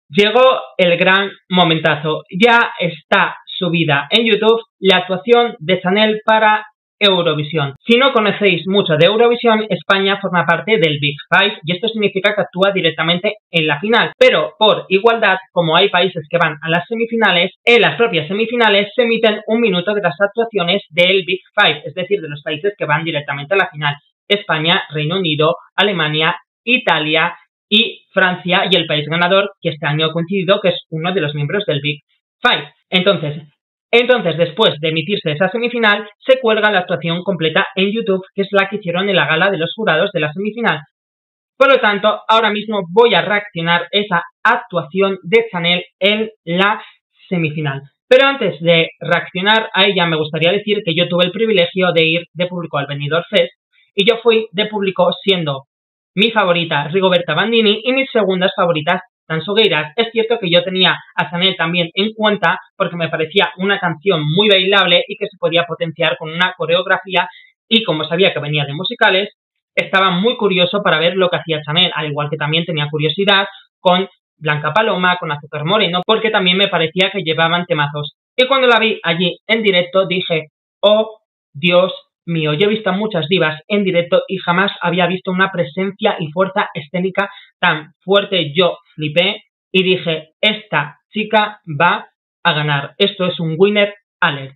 Llegó el gran momentazo. Ya está subida en YouTube la actuación de Chanel para Eurovisión. Si no conocéis mucho de Eurovisión, España forma parte del Big Five y esto significa que actúa directamente en la final. Pero por igualdad, como hay países que van a las semifinales, en las propias semifinales se emiten un minuto de las actuaciones del Big Five, es decir, de los países que van directamente a la final. España, Reino Unido, Alemania, Italia y Francia, y el país ganador que este año ha coincidido, que es uno de los miembros del Big Five. Entonces, después de emitirse esa semifinal, se cuelga la actuación completa en YouTube, que es la que hicieron en la gala de los jurados de la semifinal. Por lo tanto, ahora mismo voy a reaccionar esa actuación de Chanel en la semifinal. Pero antes de reaccionar a ella, me gustaría decir que yo tuve el privilegio de ir de público al Benidorm Fest, y yo fui de público siendo mi favorita Rigoberta Bandini y mis segundas favoritas Tansogueiras. Es cierto que yo tenía a Chanel también en cuenta porque me parecía una canción muy bailable y que se podía potenciar con una coreografía, y como sabía que venía de musicales, estaba muy curioso para ver lo que hacía Chanel, al igual que también tenía curiosidad con Blanca Paloma, con Azúcar Moreno, porque también me parecía que llevaban temazos. Y cuando la vi allí en directo dije, oh Dios mío, yo he visto a muchas divas en directo y jamás había visto una presencia y fuerza escénica tan fuerte. Yo flipé y dije, esta chica va a ganar. Esto es un winner alert.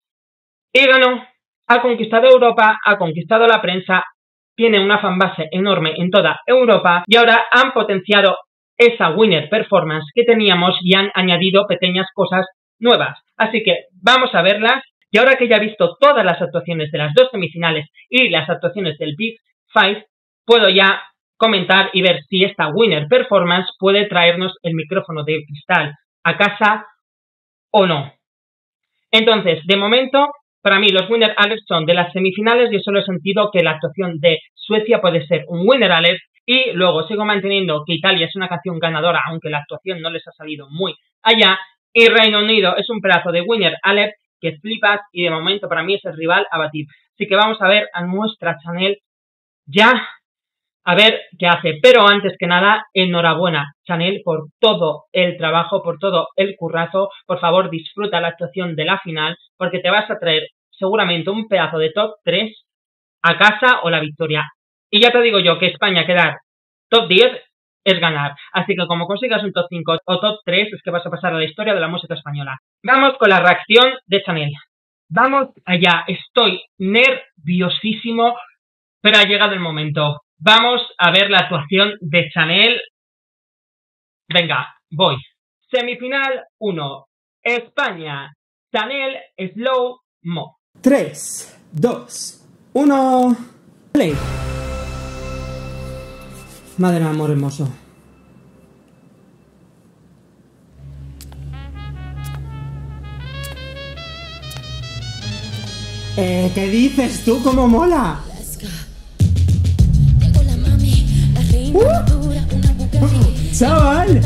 Y ganó, ha conquistado Europa, ha conquistado la prensa, tiene una fanbase enorme en toda Europa y ahora han potenciado esa winner performance que teníamos y han añadido pequeñas cosas nuevas. Así que vamos a verlas. Y ahora que ya he visto todas las actuaciones de las dos semifinales y las actuaciones del Big Five, puedo ya comentar y ver si esta winner performance puede traernos el micrófono de cristal a casa o no. Entonces, de momento, para mí los winner alerts son de las semifinales. Yo solo he sentido que la actuación de Suecia puede ser un winner alert, y luego sigo manteniendo que Italia es una canción ganadora, aunque la actuación no les ha salido muy allá, y Reino Unido es un pedazo de winner alert que flipas y de momento para mí es el rival a batir. Así que vamos a ver a nuestra Chanel ya, a ver qué hace. Pero antes que nada, enhorabuena Chanel por todo el trabajo, por todo el currazo. Por favor, disfruta la actuación de la final porque te vas a traer seguramente un pedazo de top 3 a casa o la victoria. Y ya te digo yo que España quedar top 10 es ganar. Así que como consigas un top 5 o top 3 es que vas a pasar a la historia de la música española. Vamos con la reacción de Chanel. Vamos allá. Estoy nerviosísimo, pero ha llegado el momento. Vamos a ver la actuación de Chanel. Venga, voy. Semifinal 1. España. Chanel Slow Mo. 3, 2, 1. Play. Madre mía, amor hermoso. ¿Qué dices tú? ¿Cómo mola? ¡Chaval!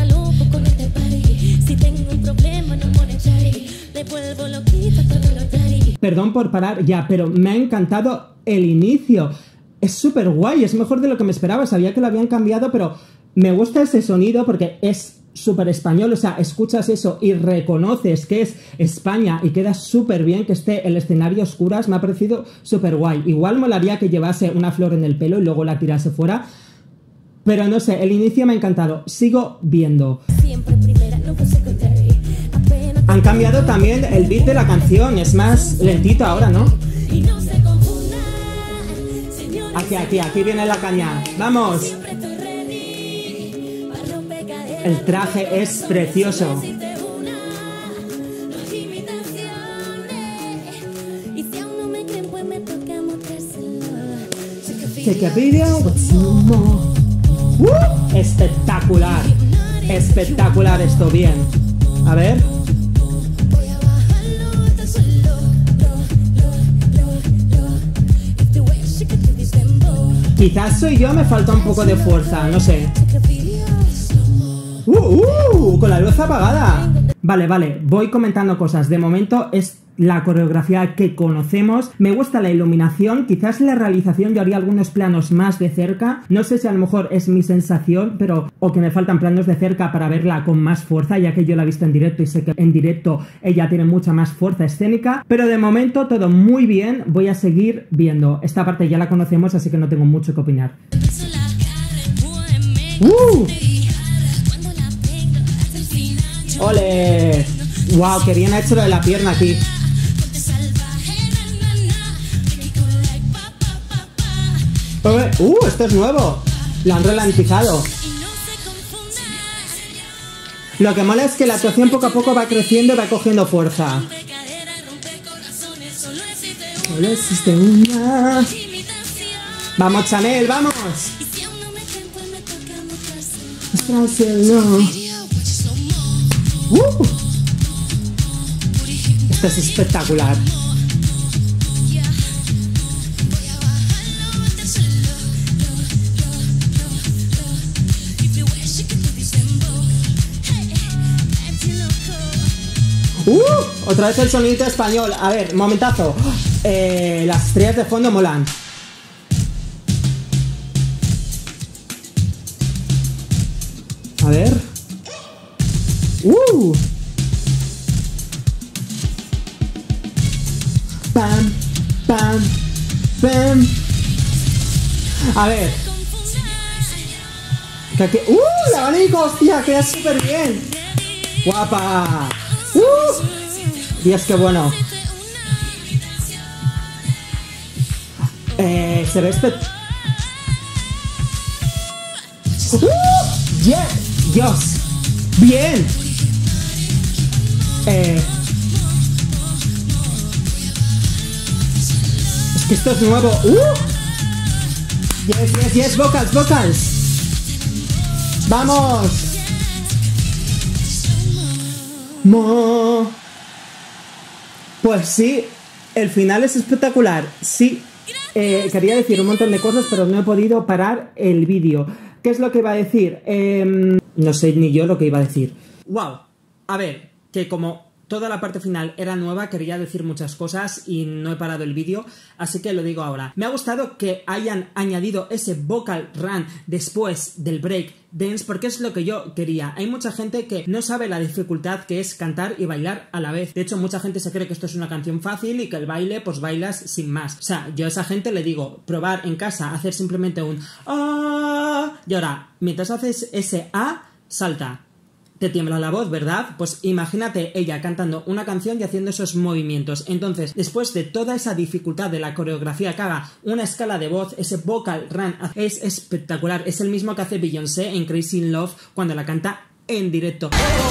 Perdón por parar ya, pero me ha encantado el inicio. Es súper guay, es mejor de lo que me esperaba. Sabía que lo habían cambiado, pero me gusta ese sonido porque es súper español. O sea, escuchas eso y reconoces que es España y queda súper bien que esté el escenario a oscuras. Me ha parecido súper guay. Igual molaría que llevase una flor en el pelo y luego la tirase fuera. Pero no sé, el inicio me ha encantado. Sigo viendo. Han cambiado también el beat de la canción. Es más lentito ahora, ¿no? Aquí viene la caña. ¡Vamos! El traje es precioso. Take a video with some more. Espectacular. Espectacular esto, bien. A ver. Quizás soy yo, me falta un poco de fuerza, no sé. Con la luz apagada. Vale, voy comentando cosas. De momento es la coreografía que conocemos. Me gusta la iluminación, quizás la realización yo haría algunos planos más de cerca. No sé si a lo mejor es mi sensación, pero o que me faltan planos de cerca para verla con más fuerza, ya que yo la he visto en directo y sé que en directo ella tiene mucha más fuerza escénica. Pero de momento todo muy bien, voy a seguir viendo. Esta parte ya la conocemos, así que no tengo mucho que opinar. ¡Ole! ¡Wow! ¡Qué bien ha hecho lo de la pierna aquí! Esto es nuevo. Lo han ralentizado. Lo que mola es que la actuación poco a poco va creciendo y va cogiendo fuerza. Solo existe una. ¡Vamos, Chanel! ¡Vamos! Esto es espectacular. Otra vez el sonidito español. A ver, momentazo. Las estrellas de fondo molan. A ver. Pam, pam, pam. A ver. El abanico, hostia, queda súper bien. Guapa. Dios, qué bueno. Se ve Dios. Bien. Es que esto es nuevo. Yes, vocals. Vamos. Pues sí, el final es espectacular. Sí, quería decir un montón de cosas, pero no he podido parar el vídeo. ¿Qué es lo que iba a decir? No sé ni yo lo que iba a decir. Wow, a ver, que como toda la parte final era nueva, quería decir muchas cosas y no he parado el vídeo, así que lo digo ahora. Me ha gustado que hayan añadido ese vocal run después del break dance, porque es lo que yo quería. Hay mucha gente que no sabe la dificultad que es cantar y bailar a la vez. De hecho, mucha gente se cree que esto es una canción fácil y que el baile, pues bailas sin más. O sea, yo a esa gente le digo, probar en casa, hacer simplemente un ah, y ahora, mientras haces ese ah, salta. Te tiembla la voz, ¿verdad? Pues imagínate ella cantando una canción y haciendo esos movimientos. Entonces, después de toda esa dificultad de la coreografía que haga una escala de voz, ese vocal run es espectacular. Es el mismo que hace Beyoncé en Crazy in Love cuando la canta en directo.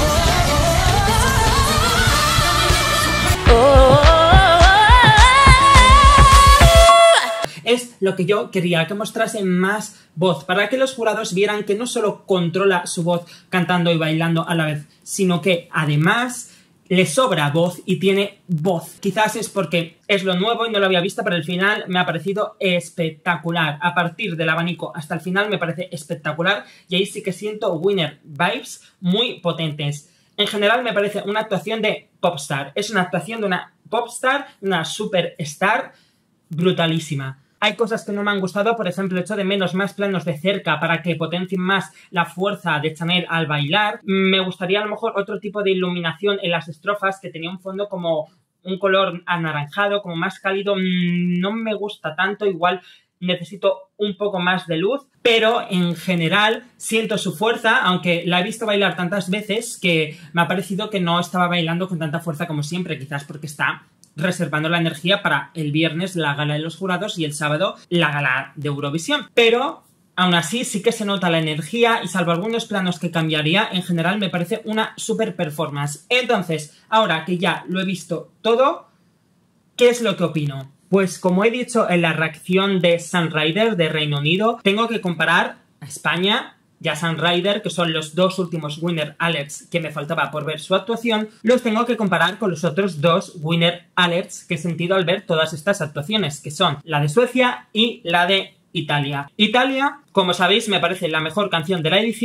Es lo que yo quería, que mostrase más voz, para que los jurados vieran que no solo controla su voz cantando y bailando a la vez, sino que además le sobra voz y tiene voz. Quizás es porque es lo nuevo y no lo había visto, pero el final me ha parecido espectacular. A partir del abanico hasta el final me parece espectacular y ahí sí que siento winner vibes muy potentes. En general me parece una actuación de popstar. Es una actuación de una popstar, una superstar brutalísima. Hay cosas que no me han gustado, por ejemplo, el hecho de menos más planos de cerca para que potencien más la fuerza de Chanel al bailar. Me gustaría a lo mejor otro tipo de iluminación en las estrofas, que tenía un fondo como un color anaranjado, como más cálido. No me gusta tanto, igual necesito un poco más de luz, pero en general siento su fuerza, aunque la he visto bailar tantas veces que me ha parecido que no estaba bailando con tanta fuerza como siempre, quizás porque está reservando la energía para el viernes la gala de los jurados y el sábado la gala de Eurovisión. Pero aún así sí que se nota la energía y salvo algunos planos que cambiaría, en general me parece una super performance. Entonces, ahora que ya lo he visto todo, ¿qué es lo que opino? Pues como he dicho en la reacción de Sunrider de Reino Unido, tengo que comparar a España y a Sunrider, que son los dos últimos Winner Alerts que me faltaba por ver su actuación, los tengo que comparar con los otros dos Winner Alerts que he sentido al ver todas estas actuaciones, que son la de Suecia y la de Italia. Italia, como sabéis, me parece la mejor canción de la edición,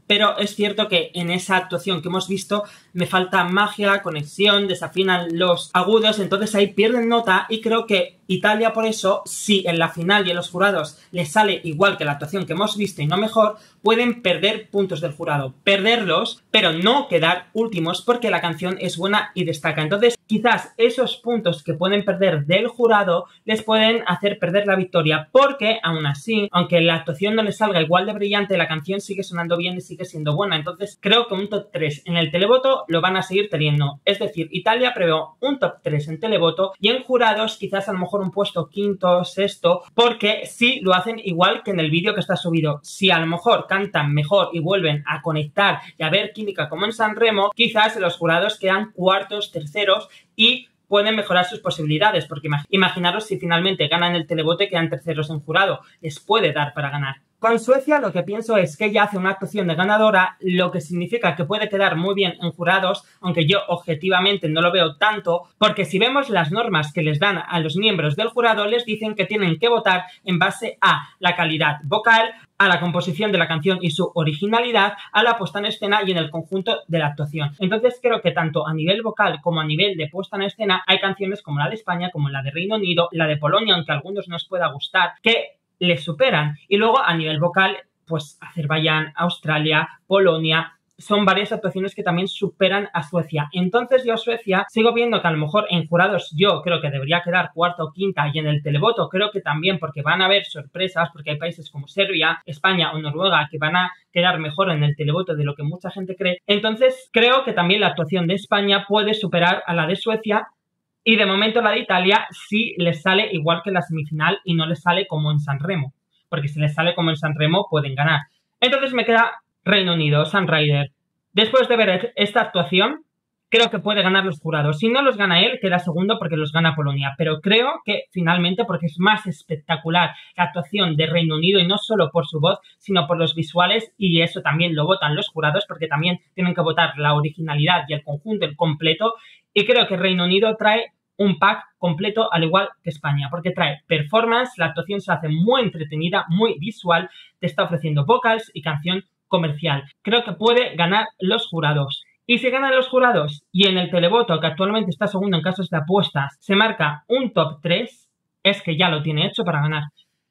pero es cierto que en esa actuación que hemos visto me falta magia, conexión, desafinan los agudos, entonces ahí pierden nota y creo que Italia por eso, si en la final y en los jurados les sale igual que la actuación que hemos visto y no mejor, pueden perder puntos del jurado, perderlos, pero no quedar últimos porque la canción es buena y destaca. Entonces quizás esos puntos que pueden perder del jurado les pueden hacer perder la victoria, porque aún así, aunque la actuación no les salga igual de brillante, la canción sigue sonando bien y sigue siendo buena. Entonces creo que un top 3 en el televoto lo van a seguir teniendo. Es decir, Italia preveo un top 3 en televoto y en jurados quizás a lo mejor un puesto quinto, sexto, porque sí lo hacen igual que en el vídeo que está subido. Si a lo mejor cantan mejor y vuelven a conectar y a ver química como en Sanremo, quizás los jurados quedan cuartos, terceros y pueden mejorar sus posibilidades, porque imaginaros si finalmente ganan el televoto y quedan terceros en jurado, les puede dar para ganar. Con Suecia lo que pienso es que ella hace una actuación de ganadora, lo que significa que puede quedar muy bien en jurados, aunque yo objetivamente no lo veo tanto, porque si vemos las normas que les dan a los miembros del jurado, les dicen que tienen que votar en base a la calidad vocal, a la composición de la canción y su originalidad, a la puesta en escena y en el conjunto de la actuación. Entonces creo que tanto a nivel vocal como a nivel de puesta en escena hay canciones como la de España, como la de Reino Unido, la de Polonia, aunque a algunos nos pueda gustar, que les superan. Y luego a nivel vocal, pues Azerbaiyán, Australia, Polonia, son varias actuaciones que también superan a Suecia. Entonces yo a Suecia sigo viendo que a lo mejor en jurados yo creo que debería quedar cuarta o quinta, y en el televoto creo que también, porque van a haber sorpresas, porque hay países como Serbia, España o Noruega que van a quedar mejor en el televoto de lo que mucha gente cree. Entonces creo que también la actuación de España puede superar a la de Suecia. Y de momento la de Italia sí les sale igual que en la semifinal y no les sale como en Sanremo. Porque si les sale como en Sanremo pueden ganar. Entonces me queda Reino Unido, Sunrider. Después de ver esta actuación, creo que puede ganar los jurados. Si no los gana él, queda segundo porque los gana Polonia. Pero creo que finalmente, porque es más espectacular la actuación de Reino Unido, y no solo por su voz, sino por los visuales, y eso también lo votan los jurados, porque también tienen que votar la originalidad y el conjunto, el completo. Y creo que Reino Unido trae un pack completo al igual que España, porque trae performance, la actuación se hace muy entretenida, muy visual, te está ofreciendo vocals y canción comercial. Creo que puede ganar los jurados. Y si ganan los jurados y en el televoto, que actualmente está segundo en casos de apuestas, se marca un top 3, es que ya lo tiene hecho para ganar.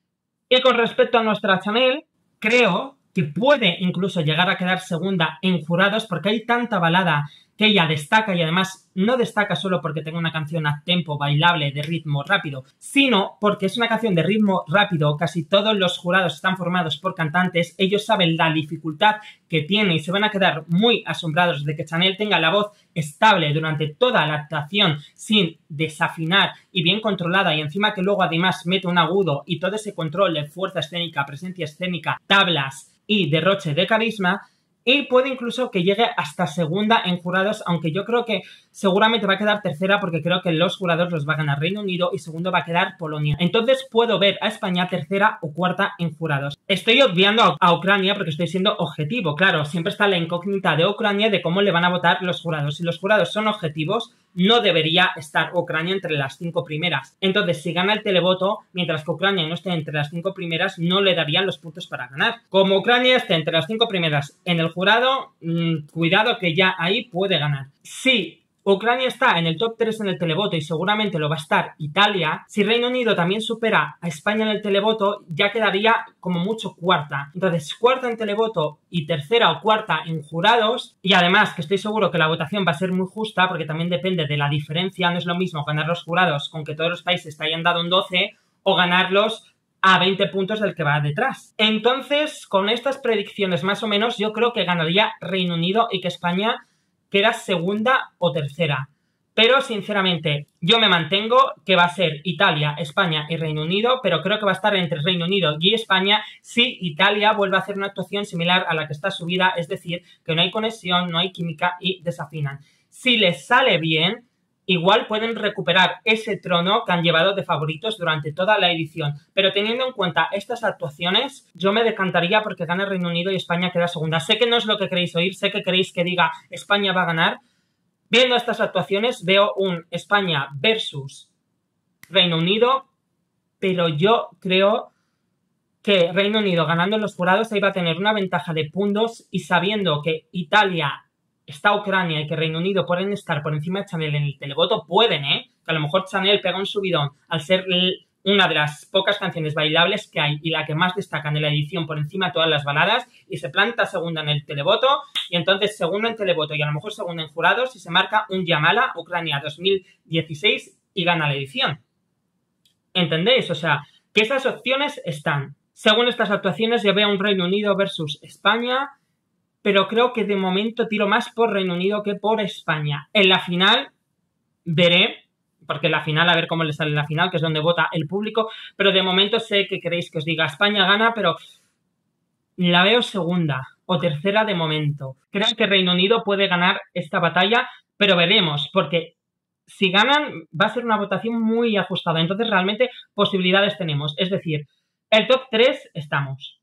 Y con respecto a nuestra Chanel, creo que puede incluso llegar a quedar segunda en jurados, porque hay tanta balada que ella destaca, y además no destaca solo porque tenga una canción a tempo, bailable, de ritmo rápido, sino porque es una canción de ritmo rápido. Casi todos los jurados están formados por cantantes, ellos saben la dificultad que tiene y se van a quedar muy asombrados de que Chanel tenga la voz estable durante toda la actuación sin desafinar y bien controlada, y encima que luego además mete un agudo y todo ese control de fuerza escénica, presencia escénica, tablas y derroche de carisma. Y puede incluso que llegue hasta segunda en jurados, aunque yo creo que seguramente va a quedar tercera, porque creo que los jurados los va a ganar Reino Unido y segundo va a quedar Polonia. Entonces puedo ver a España tercera o cuarta en jurados. Estoy obviando a Ucrania porque estoy siendo objetivo. Claro, siempre está la incógnita de Ucrania de cómo le van a votar los jurados. Si los jurados son objetivos, no debería estar Ucrania entre las 5 primeras. Entonces, si gana el televoto, mientras que Ucrania no esté entre las 5 primeras, no le darían los puntos para ganar. Como Ucrania esté entre las 5 primeras en el jurado, cuidado que ya ahí puede ganar. Si Ucrania está en el top 3 en el televoto, y seguramente lo va a estar Italia, si Reino Unido también supera a España en el televoto, ya quedaría como mucho cuarta. Entonces, cuarta en televoto y tercera o cuarta en jurados, y además que estoy seguro que la votación va a ser muy justa, porque también depende de la diferencia. No es lo mismo ganar los jurados con que todos los países te hayan dado un 12 o ganarlos a 20 puntos del que va detrás. Entonces, con estas predicciones más o menos, yo creo que ganaría Reino Unido y que España queda segunda o tercera. Pero sinceramente yo me mantengo que va a ser Italia, España y Reino Unido, pero creo que va a estar entre Reino Unido y España si Italia vuelve a hacer una actuación similar a la que está subida, es decir, que no hay conexión, no hay química y desafinan. Si les sale bien, igual pueden recuperar ese trono que han llevado de favoritos durante toda la edición. Pero teniendo en cuenta estas actuaciones, yo me decantaría porque gana Reino Unido y España queda segunda. Sé que no es lo que queréis oír, sé que queréis que diga España va a ganar. Viendo estas actuaciones veo un España versus Reino Unido, pero yo creo que Reino Unido ganando en los jurados iba a tener una ventaja de puntos, y sabiendo que Italia está Ucrania y que Reino Unido pueden estar por encima de Chanel en el televoto, pueden, que a lo mejor Chanel pega un subidón al ser una de las pocas canciones bailables que hay y la que más destacan en la edición por encima de todas las baladas, y se planta segunda en el televoto, y entonces segunda en televoto y a lo mejor segunda en jurados, y se marca un Yamala Ucrania 2016 y gana la edición. ¿Entendéis? O sea, que esas opciones están. Según estas actuaciones, yo veo un Reino Unido versus España, pero creo que de momento tiro más por Reino Unido que por España. En la final veré, porque en la final, a ver cómo le sale en la final, que es donde vota el público, pero de momento sé que queréis que os diga España gana, pero la veo segunda o tercera de momento. Creo que Reino Unido puede ganar esta batalla, pero veremos, porque si ganan va a ser una votación muy ajustada, entonces realmente posibilidades tenemos. Es decir, el top 3 estamos.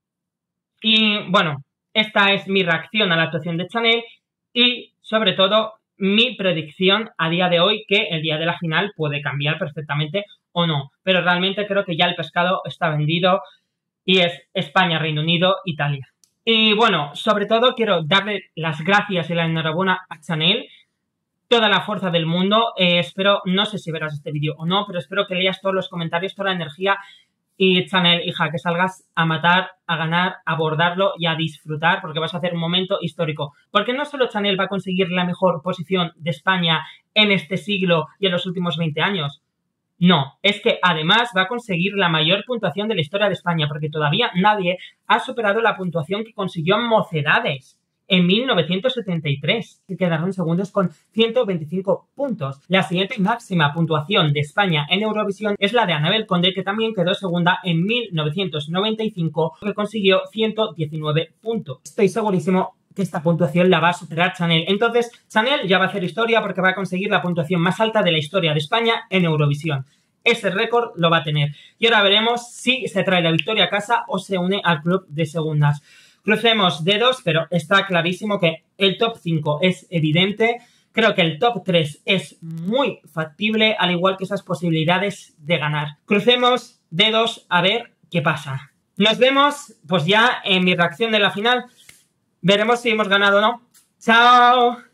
Y bueno, esta es mi reacción a la actuación de Chanel y sobre todo mi predicción a día de hoy, que el día de la final puede cambiar perfectamente o no, pero realmente creo que ya el pescado está vendido y es España, Reino Unido, Italia. Y bueno, sobre todo quiero darle las gracias y la enhorabuena a Chanel, toda la fuerza del mundo. Espero, no sé si verás este vídeo o no, pero espero que leas todos los comentarios, toda la energía. Y Chanel, hija, que salgas a matar, a ganar, a abordarlo y a disfrutar, porque vas a hacer un momento histórico. Porque no solo Chanel va a conseguir la mejor posición de España en este siglo y en los últimos 20 años. No, es que además va a conseguir la mayor puntuación de la historia de España, porque todavía nadie ha superado la puntuación que consiguió Mocedades en 1973, que quedaron segundos con 125 puntos. La siguiente máxima puntuación de España en Eurovisión es la de Anabel Conde, que también quedó segunda en 1995, que consiguió 119 puntos. Estoy segurísimo que esta puntuación la va a superar Chanel. Entonces, Chanel ya va a hacer historia porque va a conseguir la puntuación más alta de la historia de España en Eurovisión. Ese récord lo va a tener. Y ahora veremos si se trae la victoria a casa o se une al club de segundas. Crucemos dedos, pero está clarísimo que el top 5 es evidente. Creo que el top 3 es muy factible, al igual que esas posibilidades de ganar. Crucemos dedos a ver qué pasa. Nos vemos pues ya en mi reacción de la final. Veremos si hemos ganado o no. ¡Chao!